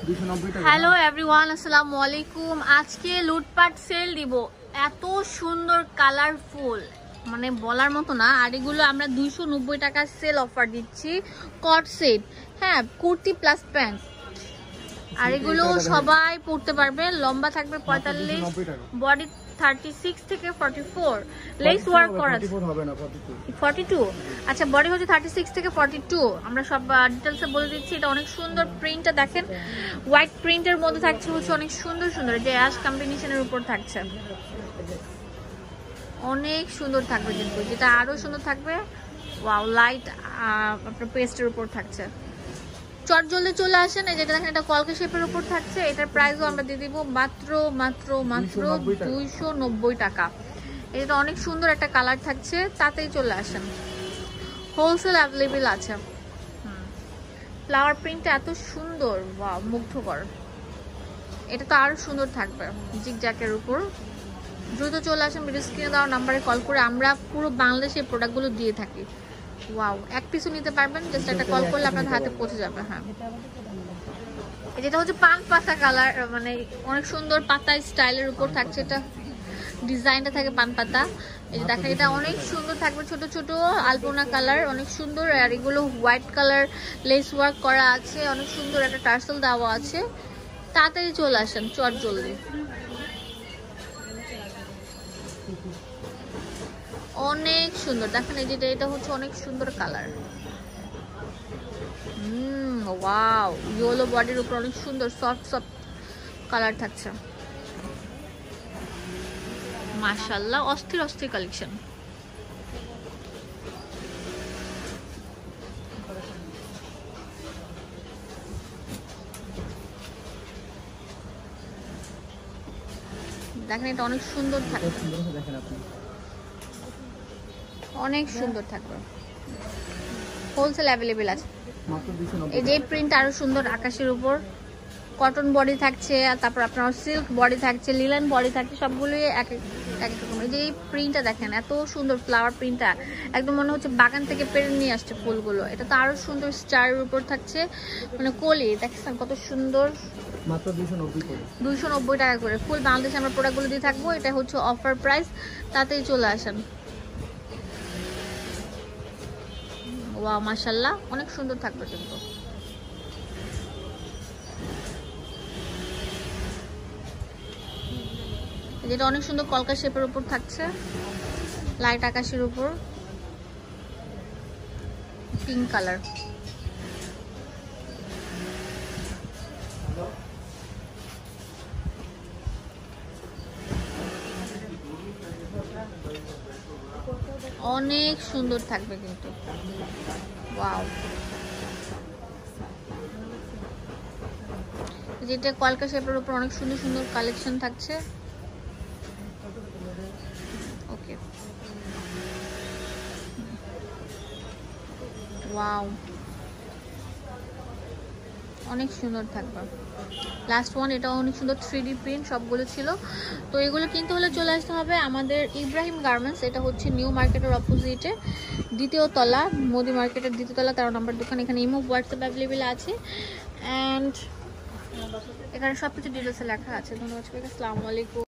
Hello everyone, আসসালামু আলাইকুম। আজকে লুটপাট সেল দিব, এত সুন্দর কালারফুল মানে বলার মতো না। আর এগুলো আমরা 290 টাকা সেল অফার দিচ্ছি। কট সেট, হ্যাঁ, কুর্তি প্লাস প্যান্ট। আর এগুলো সবাই পরতে পারবে। লম্বা থাকবে 45, বডি 36 থেকে 44, লেস ওয়ার্ক করা আছে 42। আচ্ছা, বডি হচ্ছে 36 থেকে 42। আমরা সব ডিটেলসে বলে দিচ্ছি। এটা অনেক সুন্দর, প্রিন্টটা দেখেন, হোয়াইট প্রিন্টের মধ্যে থাকছে হচ্ছে অনেক সুন্দর সুন্দর, যে অ্যাশ কম্বিনেশনের উপর থাকছে, অনেক সুন্দর থাকবে। কিন্তু যেটা আরো সুন্দর থাকবে, ওয়াও, লাইট আপনার পেস্টের উপর থাকছে। চট জলদি চলে আসেন। এই যেটা দেখেন, এটা কলকা শেপের উপর থাকছে। এটার প্রাইসও আমরা দিয়ে দিব মাত্র 290 টাকা। এটা অনেক সুন্দর একটা কালার থাকছে, তাতেই চলে আসেন। হোলসেল অ্যাভেলেবেল আছে। ফ্লাওয়ার প্রিন্টটা এত সুন্দর, ওয়াও, মুগ্ধকর। এটা তো আরো সুন্দর থাকবে জিগজ্যাকের উপর। দ্রুত চলে আসেন, ভিডিও স্ক্রিনে দেওয়া নাম্বারে কল করে আমরা পুরো বাংলাদেশে এই প্রোডাক্টগুলো দিয়ে থাকি। ওয়াও, এক পিসও নিতে পারবেন, জাস্ট একটা কল করলে আপনার হাতে পৌঁছে যাবে। হ্যাঁ, যেটা হচ্ছে পান পাতা কালার, মানে অনেক সুন্দর পাতা স্টাইলের উপর থাকছে। এটা ডিজাইনটা থাকে পান পাতা। এই যে দেখেন, এটা অনেক সুন্দর থাকবে, ছোট ছোট আলপনা কালার, অনেক সুন্দর। আর এগুলো হোয়াইট কালার লেস ওয়ার্ক করা আছে, অনেক সুন্দর একটা টার্সেল দেওয়া আছে। তাড়াতাড়ি চলে আসেন, চট জলদি। অনেক সুন্দর দেখেন, এই যেটা, এটা হচ্ছে অনেক সুন্দর কালার। ওয়াও, ইয়েলো বডির উপর অনেক সুন্দর সফট সফট কালার থাকছে। মাশাআল্লাহ, অস্থির অস্থির কালেকশন। দেখেন, এটা অনেক সুন্দর থাকবে, অনেক সুন্দর থাকবে। হোলসেল অ্যাভেলেবেল আছে। এই যে প্রিন্ট আরো সুন্দর, আকাশের উপর কটন বডি থাকছে, আর তারপর আপনার সিল্ক বডি থাকছে, লিলেন বডি থাকছে, সবগুলোই এক এক রকম। এই যে এই প্রিন্টটা দেখেন, এত সুন্দর ফ্লাওয়ার প্রিন্টটা, একদম মনে হচ্ছে বাগান থেকে পেরে নিয়ে আসছে ফুলগুলো। এটা তো আরো সুন্দর, স্টারের উপর থাকছে, মানে কলি দেখছেন কত সুন্দর। মাত্র 290 টাকা করে ফুল বাংলাদেশে আমরা প্রোডাক্টগুলো দিয়ে থাকবো। এটা হচ্ছে অফার প্রাইস, তাতেই চলে আসেন। ওয়াও, মাশাআল্লাহ, অনেক সুন্দর থাকবে কিন্তু। যেটা অনেক সুন্দর কলকা শেপের উপর থাকছে, লাইট আকাশের উপর, পিঙ্ক কালার। অনেক সুন্দর থাকবে কিন্তু, ওয়াও। যেটা কলকা শেপের উপর অনেক সুন্দর সুন্দর কালেকশন থাকছে। ওকে, ওয়াও, অনেক সুন্দর থাকবে। লাস্ট ওয়ান, এটা অনেক সুন্দর 3D প্রিন্ট সবগুলো ছিল। তো এগুলো কিনতে হলে চলে আসতে হবে আমাদের ইব্রাহিম গার্মেন্টস। এটা হচ্ছে নিউ মার্কেটের অপোজিটে, দ্বিতীয় তলা, মোদি মার্কেটের দ্বিতীয় তলা, 13 নম্বর দোকান। এখানে ইমো, হোয়াটসঅ্যাপ অ্যাভেলেবেল আছে, অ্যান্ড এখানে সব কিছু ডিটেলসে লেখা আছে। ধন্যবাদ সবাইকে, আসসালামু আলাইকুম।